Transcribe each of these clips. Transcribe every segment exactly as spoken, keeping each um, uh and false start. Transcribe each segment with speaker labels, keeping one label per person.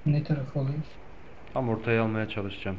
Speaker 1: Ne taraf oluyor?
Speaker 2: Tam ortaya almaya çalışacağım.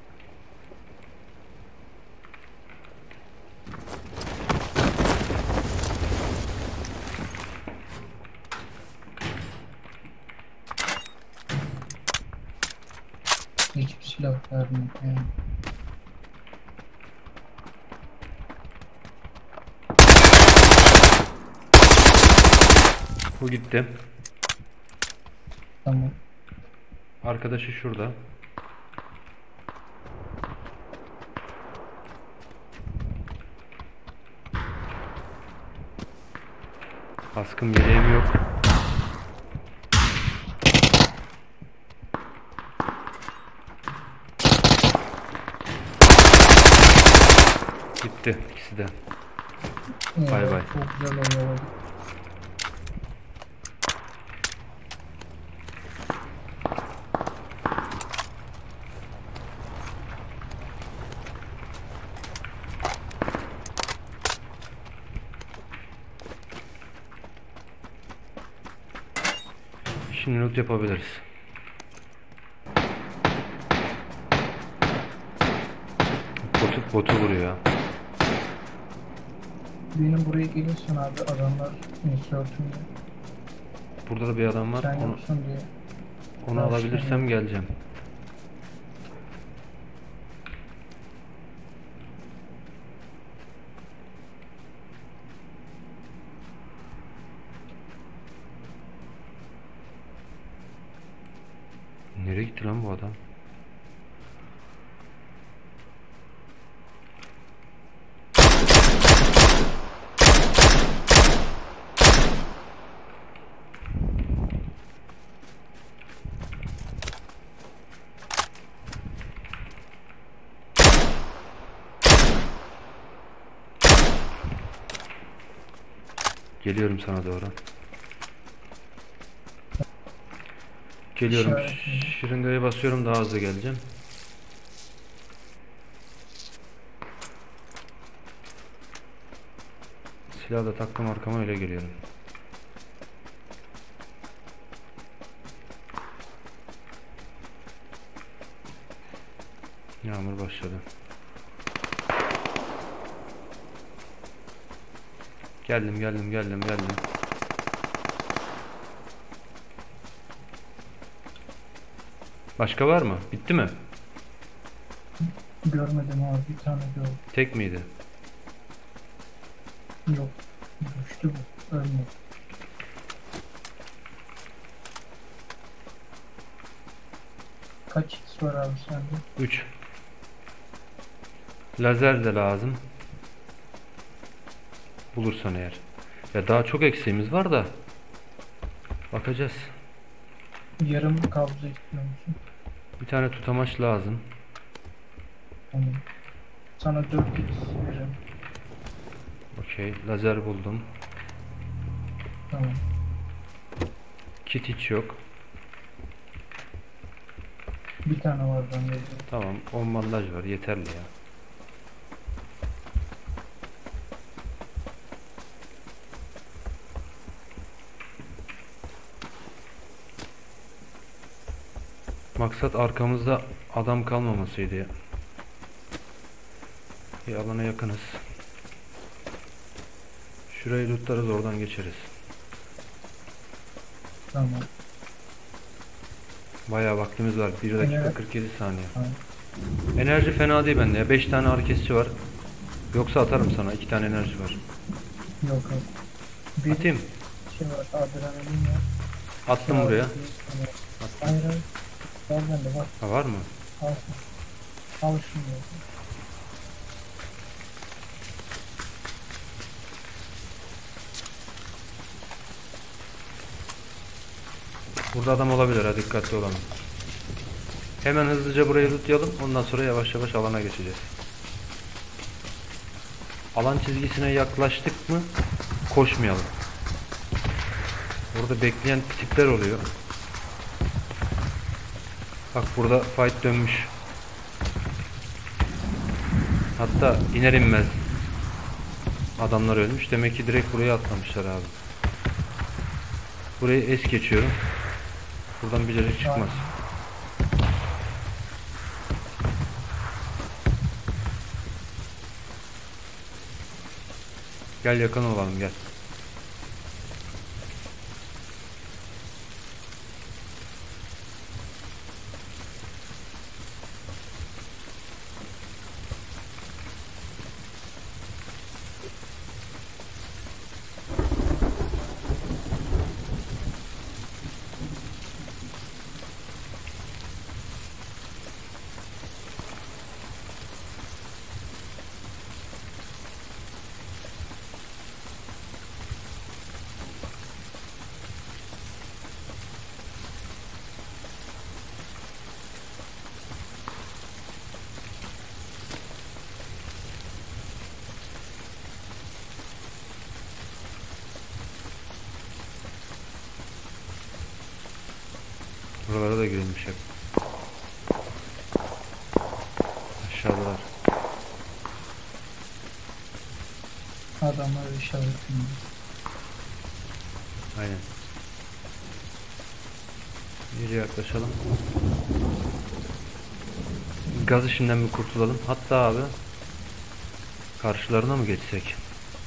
Speaker 1: Hiçbir silah vermiyor yani.
Speaker 2: Bu gitti.
Speaker 1: Tamam.
Speaker 2: Arkadaşı şurada. Kaskım yeleğim yok. Gitti ikisi de. Bay
Speaker 1: Evet,
Speaker 2: bay.
Speaker 1: çok güzel oynadı.
Speaker 2: Şimdi loot yapabiliriz. Botu, botu vuruyor ya.
Speaker 1: Benim buraya gelirsin abi, adamlar insert'ünde.
Speaker 2: Burada da bir adam var.
Speaker 1: Sen
Speaker 2: Onu,
Speaker 1: yoksun diye.
Speaker 2: onu alabilirsem geleceğim. Nereye gitti lan bu adam? Geliyorum sana doğru. Geliyorum.
Speaker 1: İşaretledim.
Speaker 2: Şırıngaya basıyorum, daha hızlı geleceğim. Silahı da taktım arkama, öyle geliyorum. Yağmur başladı. Geldim geldim geldim geldim. Başka var mı? Bitti mi?
Speaker 1: Görmedim abi, bir tane gördüm.
Speaker 2: Tek miydi?
Speaker 1: Yok. Düştü bu. Ölmedi. Kaç X var abi sende?
Speaker 2: üç. Lazer de lazım. Bulursan eğer. Ya daha çok eksiğimiz var da. Bakacağız.
Speaker 1: Yarım kablo istiyor musun?
Speaker 2: Bir tane tutamaç lazım.
Speaker 1: Tamam. Sana dört X veririm.
Speaker 2: Okey. Lazer buldum.
Speaker 1: Tamam.
Speaker 2: Kit hiç yok.
Speaker 1: Bir tane var bende.
Speaker 2: Tamam. on bandaj var. Yeterli ya. Maksat arkamızda adam kalmamasıydı ya. Bir alana yakınız. Şurayı lootlarız, oradan geçeriz.
Speaker 1: Tamam.
Speaker 2: Bayağı vaktimiz var. bir dakika
Speaker 1: Evet.
Speaker 2: kırk yedi saniye.
Speaker 1: Tamam.
Speaker 2: Enerji fena değil bende ya. beş tane ağrı kesici var. Yoksa atarım sana. iki tane enerji var.
Speaker 1: Yok yok. Bir
Speaker 2: Atayım.
Speaker 1: şey var. Adrenalin ya.
Speaker 2: Attım buraya. Attım.
Speaker 1: Hayır hayır. Var bende var.
Speaker 2: Ha, var mı?
Speaker 1: Al. Al şunu.
Speaker 2: Burada adam olabilir, ha, dikkatli olalım. Hemen hızlıca burayı lootlayalım. Ondan sonra yavaş yavaş alana geçeceğiz. Alan çizgisine yaklaştık mı koşmayalım. Orada bekleyen tipler oluyor. Bak burada fight dönmüş. Hatta iner inmez adamlar ölmüş. Demek ki direkt buraya atlamışlar abi. Burayı es geçiyorum. Buradan bir cacık çıkmaz. Gel yakın olalım gel. Buralara da girilmiş hep. Aşağıdalar.
Speaker 1: Adamlar işaretinde.
Speaker 2: Aynen. İyice yaklaşalım. Gaz işinden bir kurtulalım. Hatta abi karşılarına mı geçsek?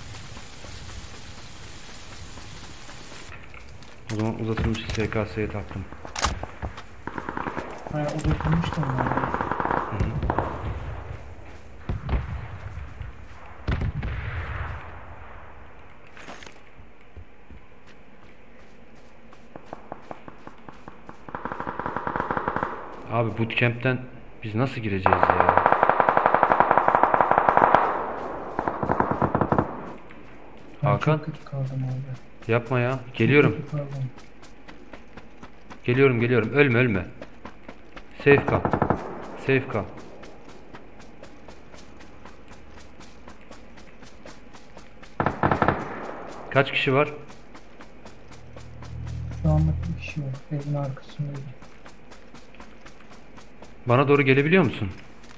Speaker 2: O zaman uzatılmış S K S'ye taktım.
Speaker 1: Hayır, uzatılmıştım ben.
Speaker 2: Hı hı. Abi bootcamp'ten biz nasıl gireceğiz ya?
Speaker 1: Ben
Speaker 2: Hakan?
Speaker 1: çok kötü kaldım abi.
Speaker 2: Yapma ya. Geliyorum.
Speaker 1: Çok kötü kaldım.
Speaker 2: Geliyorum geliyorum. Ölme ölme. Safe kal. Safe kal. Kaç kişi var?
Speaker 1: Şu anlık bir kişi var. Evin arkasındaydı.
Speaker 2: Bana doğru gelebiliyor musun?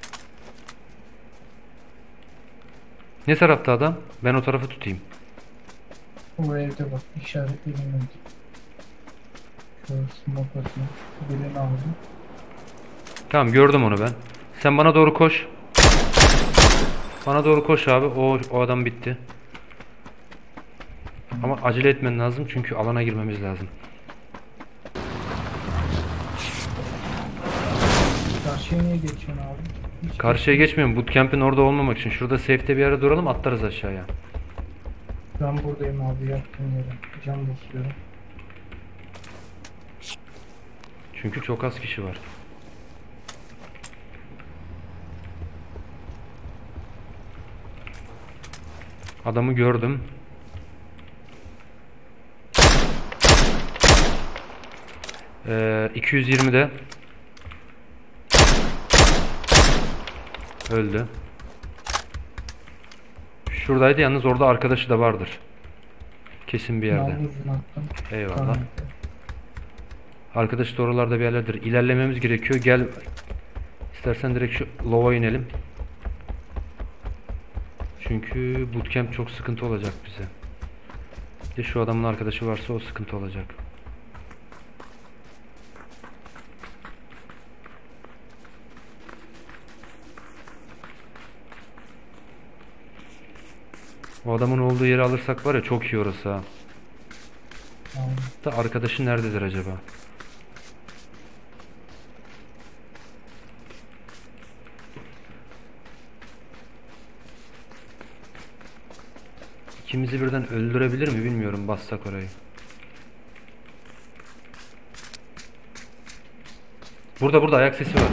Speaker 2: Ne tarafta adam? Ben o tarafı tutayım.
Speaker 1: O evde bak. İşaretlediğim evde. Şöyle smoke atayım. Birini aldım.
Speaker 2: Tamam gördüm onu ben. Sen bana doğru koş. Bana doğru koş abi. O, o adam bitti. Ama acele etmen lazım çünkü alana girmemiz lazım.
Speaker 1: Karşıya niye geçiyorsun abi? Hiç
Speaker 2: Karşıya geçmiyorum. Bootcamp'in orada olmamak için. Şurada safe'te bir yere duralım, atlarız aşağıya.
Speaker 1: Ben buradayım abi. Yaktım yere. Cam basıyorum.
Speaker 2: Çünkü çok az kişi var. Adamı gördüm. Ee, iki yüz yirmide öldü. Şuradaydı yalnız, orada arkadaşı da vardır. Kesin bir yerde.
Speaker 1: Nallı uzun attım.
Speaker 2: Eyvallah.
Speaker 1: Tamam.
Speaker 2: Arkadaş da oralarda bir yerlerdir. İlerlememiz gerekiyor. Gel. İstersen direkt şu lova inelim. Çünkü bootcamp çok sıkıntı olacak bize. Bir de şu adamın arkadaşı varsa o sıkıntı olacak. O adamın olduğu yeri alırsak var ya, çok iyi orası ha.
Speaker 1: Tamam.
Speaker 2: Da arkadaşı nerededir acaba? İkimizi birden öldürebilir mi bilmiyorum, bassak orayı. Burada burada ayak sesi var.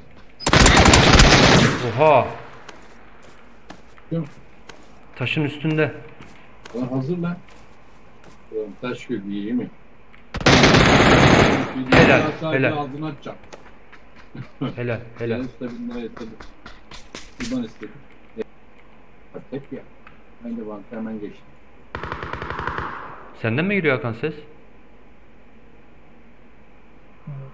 Speaker 2: Oha!
Speaker 3: Yok.
Speaker 2: Taşın üstünde.
Speaker 3: Lan hazır lan. Ulan taş gibi iyi mi?
Speaker 2: Helal,
Speaker 3: Sadece
Speaker 2: helal.
Speaker 3: ağzını açacağım.
Speaker 2: Helal helal.
Speaker 3: Ben usta bin lira istedim. İban istedim. Bak hep ya. Ben de banka hemen geçtim.
Speaker 2: Senden mi geliyor Hakan ses?
Speaker 1: Evet.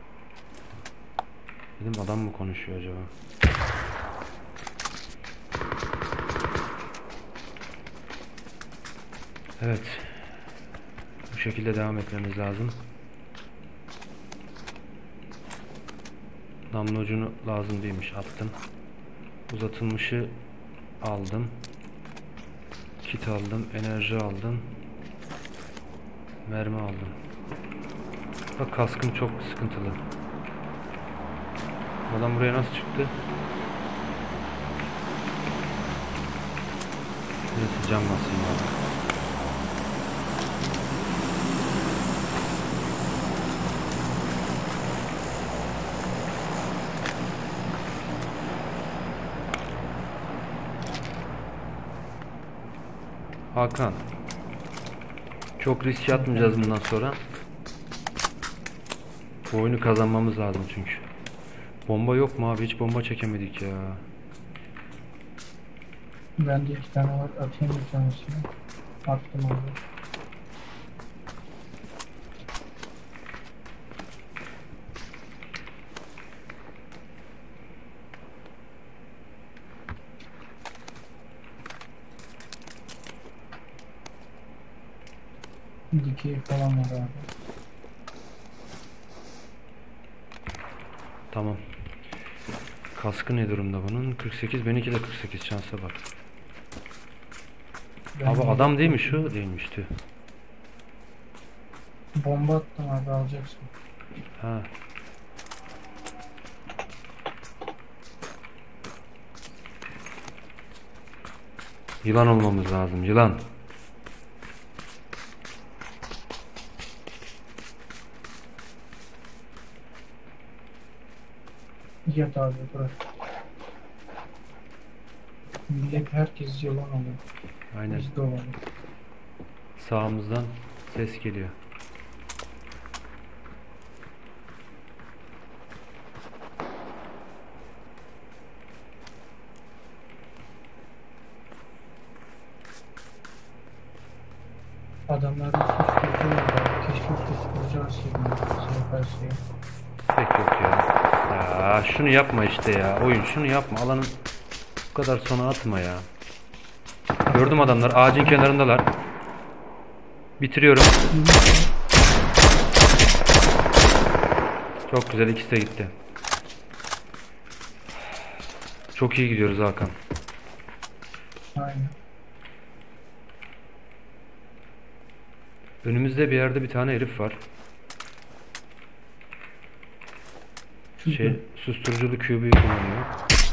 Speaker 2: Dedim adam mı konuşuyor acaba? Evet. Bu şekilde devam etmemiz lazım. Namlu ucunu lazım değilmiş, attım. Uzatılmışı aldım. Kit aldım, enerji aldım. Mermi aldım. Bak kaskım çok sıkıntılı. Adam buraya nasıl çıktı? Neyse cam basayım abi. Hakan. Çok risk atmayacağız bundan sonra. Bu oyunu kazanmamız lazım çünkü. Bomba yok mu abi? Hiç bomba çekemedik ya.
Speaker 1: Bende iki tane var. Atayım bir tanesini. Attım abi. Dikey falan var abi.
Speaker 2: Tamam. Kaskı ne durumda bunun? kırk sekiz, benimki de kırk sekiz, şansa bak.
Speaker 1: Ben
Speaker 2: Abi
Speaker 1: de-
Speaker 2: adam değil mi şu? Değilmişti.
Speaker 1: Bomba attım abi, alacaksın.
Speaker 2: Ha. Yılan olmamız lazım. Yılan.
Speaker 1: Yat abi, bırak. Millet, herkes yalan oluyor.
Speaker 2: Aynen.
Speaker 1: Biz de olalım.
Speaker 2: Sağımızdan ses geliyor.
Speaker 1: Adamların susturucu var abi. Keşke susturucu alsaydım. Seferseye.
Speaker 2: Pek yok ya. Ya şunu yapma işte ya. Oyun şunu yapma. Alanın bu kadar sona atma ya. Gördüm adamlar. Ağacın kenarındalar. Bitiriyorum. Çok güzel. İkisi de gitti. Çok iyi gidiyoruz Hakan.
Speaker 1: Aynen.
Speaker 2: Önümüzde bir yerde bir tane herif var. Şey, susturuculu kübüyü kullanıyor.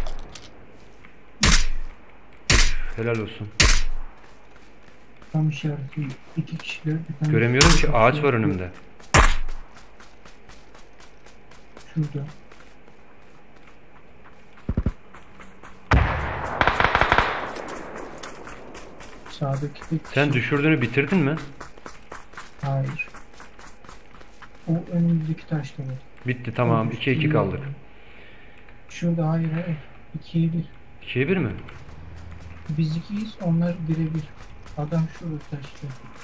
Speaker 2: Helal olsun.
Speaker 1: Tam işareti. İki kişiler. Bir tane
Speaker 2: Göremiyorum ki, ağaç var önümde.
Speaker 1: Şurada. Sağdaki tek kişi.
Speaker 2: Sen düşürdüğünü bitirdin mi?
Speaker 1: Hayır. O önümüzdeki taşta var.
Speaker 2: Bitti, tamam. iki iki kaldık.
Speaker 1: Şurada, hayır hayır. ikiye bir.
Speaker 2: ikiye bir mi?
Speaker 1: Biz ikiyiz, onlar bire bir. Adam şurada taşta.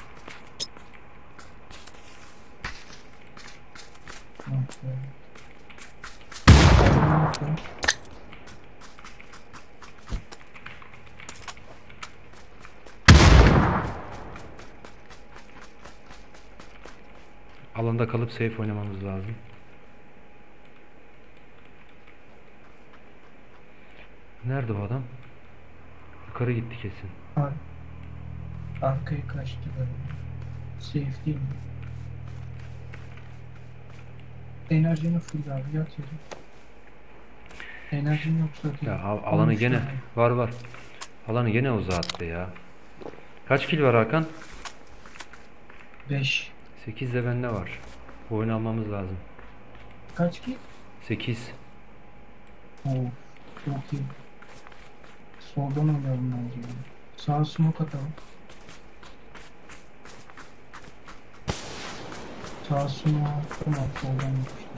Speaker 2: Alanda kalıp safe oynamamız lazım. Nerede o adam? Yukarı gitti kesin.
Speaker 1: Ar Arkaya kaçtı böyle. Safe değil mi? Enerjini full abi, yat yere. Enerjin yoksa değil.
Speaker 2: Ya al- alanı
Speaker 1: Olmuş
Speaker 2: gene
Speaker 1: yani.
Speaker 2: var var. Alanı gene uzattı ya. Kaç kill var Hakan?
Speaker 1: beş.
Speaker 2: sekiz de bende var. Bu oyunu almamız lazım.
Speaker 1: Kaç ki?
Speaker 2: sekiz.
Speaker 1: Oo, çok iyi. Soldan oynayalım bence. Sağa smoke atalım. Sağa smoke attım abi, soldan yapıştır.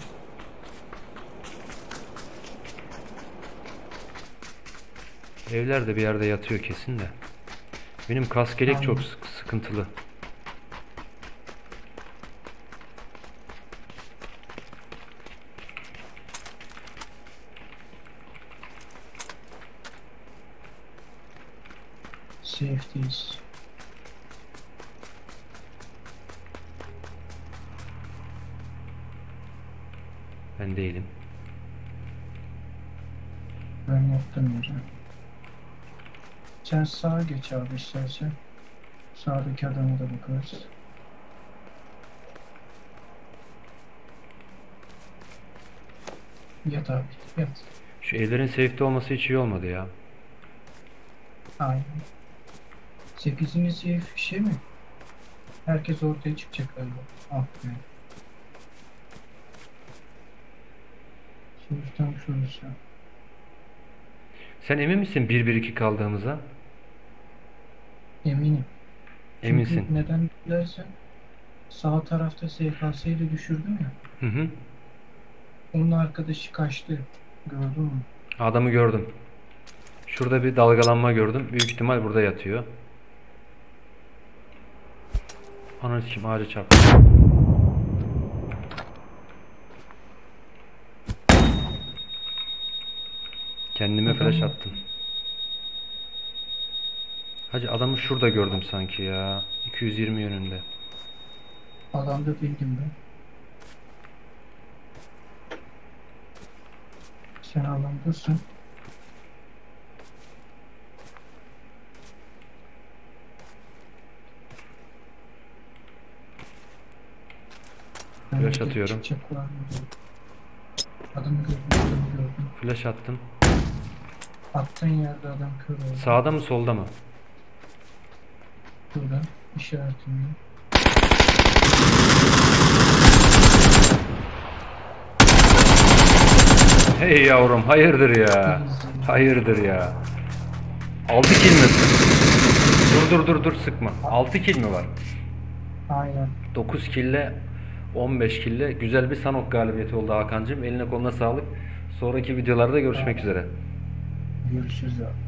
Speaker 2: Evler de bir yerde yatıyor kesin de. Benim kaskelek çok
Speaker 1: Aynen.
Speaker 2: sık- sıkıntılı.
Speaker 1: Safeties.
Speaker 2: Ben değilim.
Speaker 1: Ben yaptım yere. Sen sağa geç abi istersen. Sağdaki adama da bakarız. Yat abi, yat.
Speaker 2: Şu evlerin safe'de olması hiç iyi olmadı ya.
Speaker 1: Aynen. Sekizini safe şey mi? Herkes ortaya çıkacak galiba. Ah be. Şimdi tam şurası.
Speaker 2: Sen emin misin bir bir iki kaldığımıza?
Speaker 1: Eminim. Çünkü
Speaker 2: Eminsin.
Speaker 1: neden dersen sağ tarafta S K S'yi de düşürdüm ya.
Speaker 2: Hı hı.
Speaker 1: Onun arkadaşı kaçtı. Gördün mü?
Speaker 2: Adamı gördüm. Şurada bir dalgalanma gördüm. Büyük ihtimal burada yatıyor. Ananı sikeyim, ağaca çarptı. Kendime
Speaker 1: Adam
Speaker 2: flash
Speaker 1: mı?
Speaker 2: attım. Hacı adamı şurada gördüm sanki ya. iki yüz yirmi yönünde.
Speaker 1: Alanda değildim ben. Sen alandasın. Ben
Speaker 2: Flash
Speaker 1: bir de
Speaker 2: atıyorum.
Speaker 1: çıkacak var mı diye. Adamı gördüm, adamı gördüm.
Speaker 2: Flash attım.
Speaker 1: Attığın yerde adam kör oldu.
Speaker 2: Sağda mı solda mı?
Speaker 1: Burada işaretimle.
Speaker 2: Hey yavrum, hayırdır ya? Hayırdır ya? altı kill mi? Dur dur dur dur sıkma. altı kill mi var?
Speaker 1: Aynen.
Speaker 2: dokuz kille on beş kille güzel bir Sanok galibiyeti oldu Hakan'cığım. Eline koluna sağlık. Sonraki videolarda görüşmek üzere.
Speaker 1: Görüşürüz abi.